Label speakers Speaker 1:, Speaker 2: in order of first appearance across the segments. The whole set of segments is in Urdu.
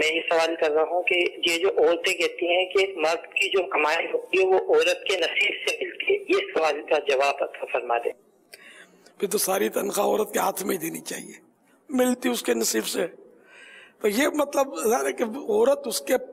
Speaker 1: میں یہ سوال کر رہا ہوں کہ یہ جو عورتیں کہتی ہیں کہ مرد کی جو کمائی ہوتی ہے وہ عورت کے نصیب سے ملتی ہے، یہ سوال کا جواب عطا فرما دیں۔
Speaker 2: پھر تو ساری تنخواہ عورت کے ہاتھ میں ہی دینی چاہیے، ملتی اس کے نصیب سے۔ تو یہ مطلب ظاہر ہے کہ عورت اس کے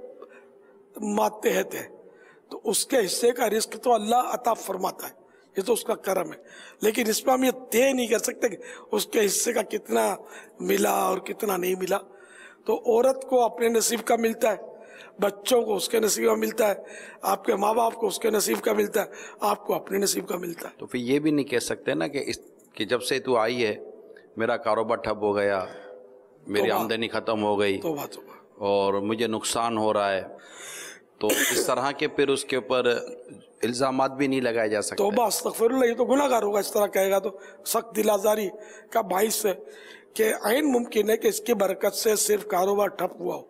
Speaker 2: ماتحت ہے، تو اس کے حصے کا رزق تو اللہ عطا فرماتا ہے، یہ تو اس کا کرم ہے۔ لیکن اس میں ہم یہ طے نہیں کر سکتے کہ اس کے حصے کا کتنا ملا اور کتنا نہیں ملا۔ تو عورت کو اپنے نصیب کا ملتا ہے، بچوں کو اس کے نصیب کا ملتا ہے، آپ کے ماں باپ کو اس کے نصیب کا ملتا ہے، آپ کو اپنے نصیب کا ملتا ہے۔
Speaker 3: تو پھر یہ بھی نہیں کہہ سکتے نا کہ جب سے تو آئی ہے میرا کاروبار ٹھپ ہو گیا، میری آمدنی ختم ہو گئی
Speaker 2: توبہ توبہ،
Speaker 3: اور مجھے نقصان ہو رہا ہے، تو اس طرح کے پھر اس کے اوپر الزامات بھی نہیں لگائے جا سکتے۔
Speaker 2: توبہ استغفر اللہ، یہ تو گناہ گار ہوگا اس طرح کہے گا، تو سخت دل آزاری کا باعث ہے کہ عین ممکن ہے کہ اس کی برکت سے صرف کاروبار ٹھپ ہوا ہو،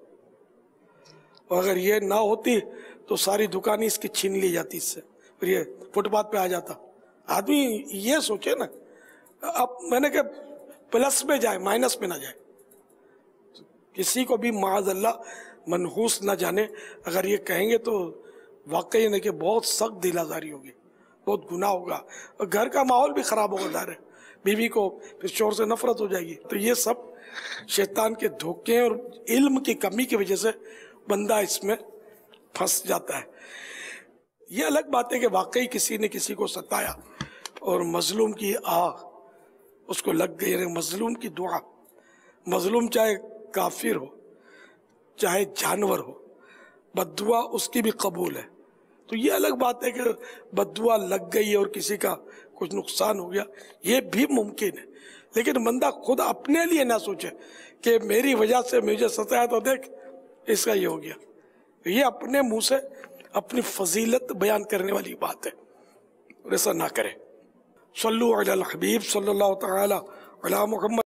Speaker 2: اور اگر یہ نہ ہوتی تو ساری دکانیں اس کی چھین لی جاتی، اس سے پھر یہ فٹ پاتھ پہ آ جاتا۔ آدمی یہ سوچے نا، اب میں نے کہ پلس میں جائے مائنس میں نہ جائے، کسی کو بھی معاذ اللہ منحوس نہ جانے۔ اگر یہ کہیں گے تو واقعی نہیں کہ بہت سخت دل آزاری ہوگی، بہت گناہ ہوگا، اور گھر کا ماحول بھی خراب ہوگا، ظاہر ہے بیوی کو پھر شوہر سے نفرت ہو جائے گی۔ تو یہ سب شیطان کے دھوکے اور علم کی کمی کی وجہ سے بندہ اس میں پھنس جاتا ہے۔ یہ الگ بات ہے کہ واقعی کسی نے کسی کو ستایا اور مظلوم کی آہ اس کو لگ گئی، یعنی مظلوم کی دعا، مظلوم چاہے کافر ہو چاہے جانور ہو، بد دعا اس کی بھی قبول ہے۔ تو یہ الگ بات ہے کہ بد دعا لگ گئی اور کسی کا کچھ نقصان ہو گیا، یہ بھی ممکن ہے، لیکن بندہ خود اپنے لیے نہ سوچے کہ میری وجہ سے مجھے ستایا تو دیکھ اس کا یہ ہو گیا۔ یہ اپنے منہ سے اپنی فضیلت بیان کرنے والی بات ہے، اور ایسا نہ کرے۔ صلو علی الحبیب صلی اللہ تعالی علی محمد۔